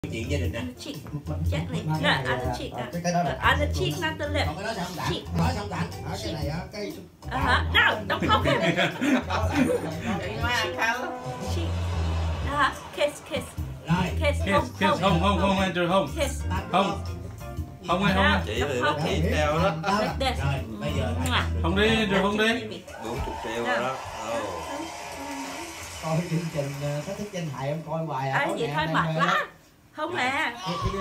chuyện gia đình nè. Cheek, gently. No, on the cheek. On the cheek, not the lip. Còn cái đó sao không tặng? Cheek. Đó sao không tặng? Cái này á, cái No, don't poke him. Cheek. Kiss, kiss. Rồi. Kiss, Kiss, hông, Andrew, hông. Kiss. Không ơi. Chị thì nó tiếp theo đó. Like this. Rồi, bây giờ Không đi, Andrew, không đi. 40 triệu rồi đó. Coi chương trình Thách thức danh hại em coi hoài à. Vậy thôi mệt quá. Không à.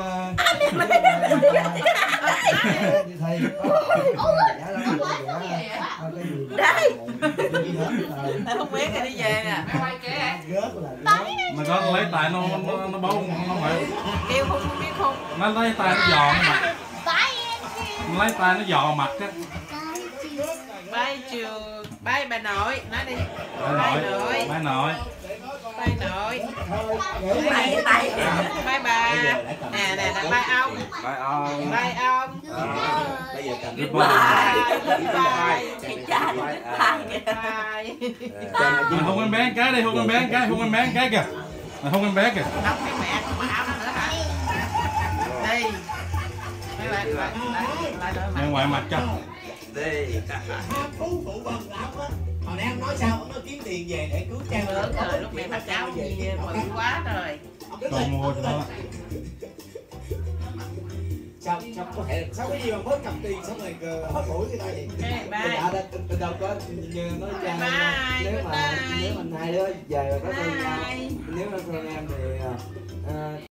Đây. Không biết rồi đi về nè. Quay kìa. Mà có lấy tay nó bông nó phải. Kêu không biết không. Nó lấy tay nó dò mặt. Nó lấy tay nó dò mặt á. Bye trường, bye bà nội, nói đi. Bye nội. Bye nội. Bye bà. Nè, bye ông. Bye ông. Bye ông. bây giờ cầm Bye. Bye. Hôn em bé cái đi, hôn em bé cái kìa. Hôn em bé kìa. Đóng cái mẹ không áo nữa hả? Đi. Lại Ngoại mặt cho. Đi. Phú phụ bần lắm á. Hồi nãy ông nói sao? Ông nói kiếm tiền về để cứu cha. lớn rồi, lúc này bà cháu gì mừng quá rồi. Còn mua cho nó. Sao có thể sao cái gì mà mới cầm tiền xong rồi hết mũi người ta vậy? Bye. Tôi đâu có như nói cha nếu mà hai đứa về có thương nhau, nếu mà thương em thì